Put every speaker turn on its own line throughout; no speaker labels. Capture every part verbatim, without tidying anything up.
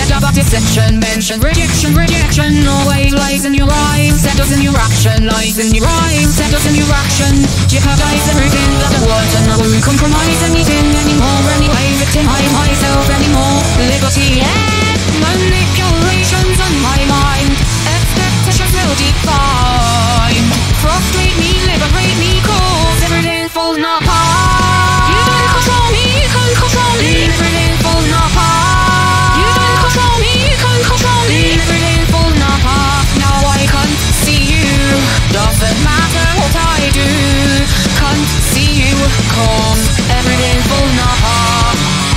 Set up a deception, mention rejection, rejection. Always lies in your eyes, settles in your action. Lies in your eyes, settles in your action. Jeopardize everything that I want, and I won't compromise anything anymore. Anyway, victimize myself anymore. Liberty and manipulations on my mind. Expectations will define. Frustrate me, liberate me, cause everything falls apart. You don't control me, you can't control me. Everything falls apart. You don't control me, you can't control me. Everything falls apart. Now I can't see you. Doesn't matter what I do. Can't see you, cause everything falls apart.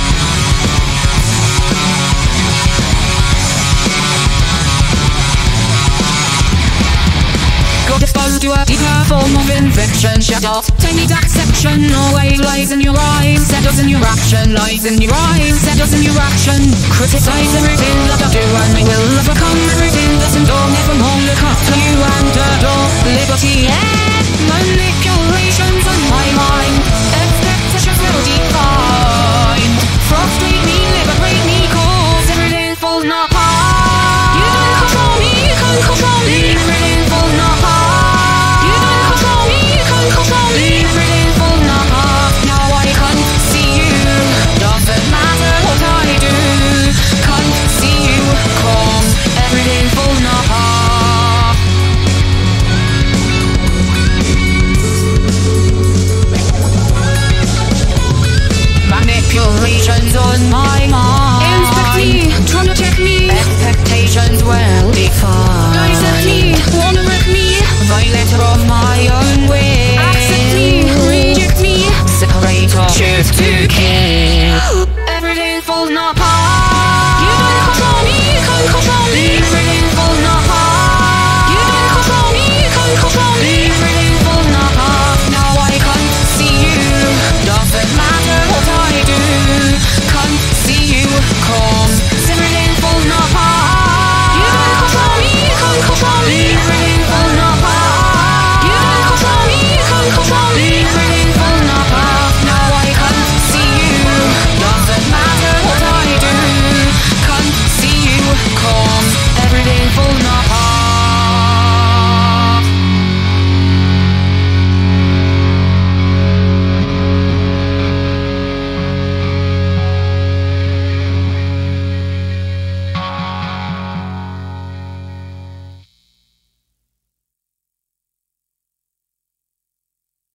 Got exposed to a deeper form of infection. Shut off, tiny dissection. Always lies in your eyes, settles in your action. Lies in your eyes, settles in your action. Criticize everything that I do, and I will overcome everything that's in door. Nevermore look up to you and adore. Liberty and manipulations on my mind. Expectations will define. Frustrate me, liberate me, cause everything falls apart. You don't control me, you can't control me. Everything falls apart. You don't control me, you can't control me. Everything falls apart. Now I can't see you. Doesn't matter what I do. Can't see you, cause everything falls apart. Manipulations on my mind. Inspect me, trying to check me. Expectations well defined.